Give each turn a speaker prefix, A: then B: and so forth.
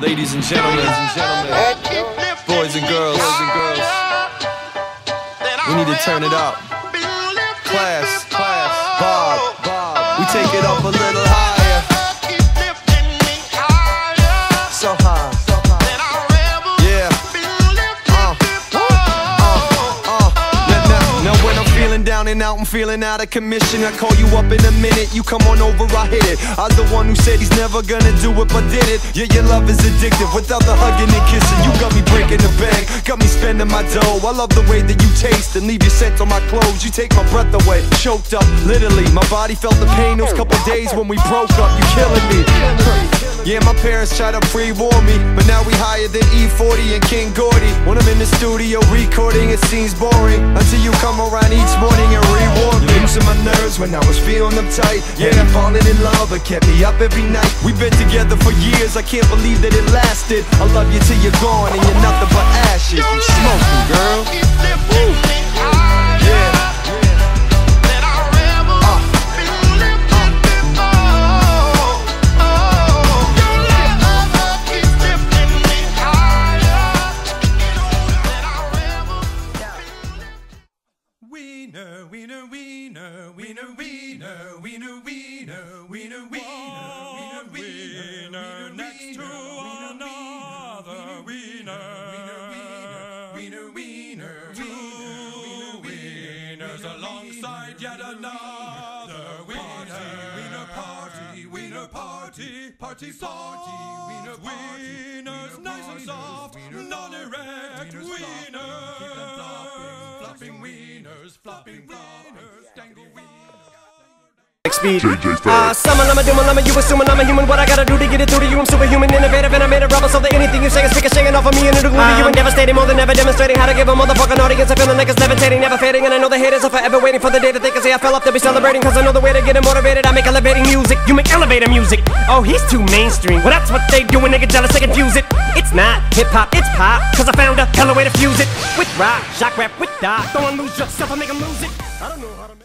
A: Ladies and gentlemen, boys and girls, we need to turn it up. Class, Bob, we take it up a little higher. So high, yeah. Now when I'm feeling down and out, I'm feeling out of commission, I call you up in a minute, you come on over, I hit it. I was the one who said he's never gonna do it, but did it. Yeah, your love is addictive, without the hugging and kissing, you got me breaking the bank, got me spending my dough. I love the way that you taste and leave your scent on my clothes. You take my breath away, choked up, literally. My body felt the pain those couple days when we broke up. You killing me. Yeah, my parents tried to pre-warn me, but now we higher than E40 and King Gordy. When I'm in the studio recording, it seems boring until you come around each morning and reward me. Losing my nerves when I was feeling uptight. Yeah, falling in love, but kept me up every night. We've been together for years, I can't believe that it lasted. I love you till you're gone and you're nothing but ashes. You smoke me, girl. Woo. Yeah.
B: Wiener, wiener, wiener, wiener, wiener, wiener, wiener, wiener, wiener, wiener, next to another wiener, wiener, wiener, two wieners alongside yet another wiener, wiener party, wiener party, party party, wiener wieners nice and soft, non-erect wieners. Flopping wieners, flopping wieners, dangle wieners.
C: Speed. Summon, I'm a doom, I'm a you assuming I'm a human. What I gotta do to get it through to you? I'm superhuman, innovative, and I made a rubber so that anything you say is shaking off of me and it'll glue to you and devastating. More than ever demonstrating how to give a motherfucking audience a feeling like it's levitating, never fading. And I know the haters are forever waiting for the day that they can say I fell off to be celebrating. Cause I know the way to get them motivated. I make elevating music, you make elevator music. Oh, he's too mainstream. Well, that's what they do when they get jealous, they confuse it. It's not hip-hop, it's pop. Cause I found a hella way to fuse it. With rock, shock rap, with dot. Don't lose yourself, I make them lose it. I don't know how to make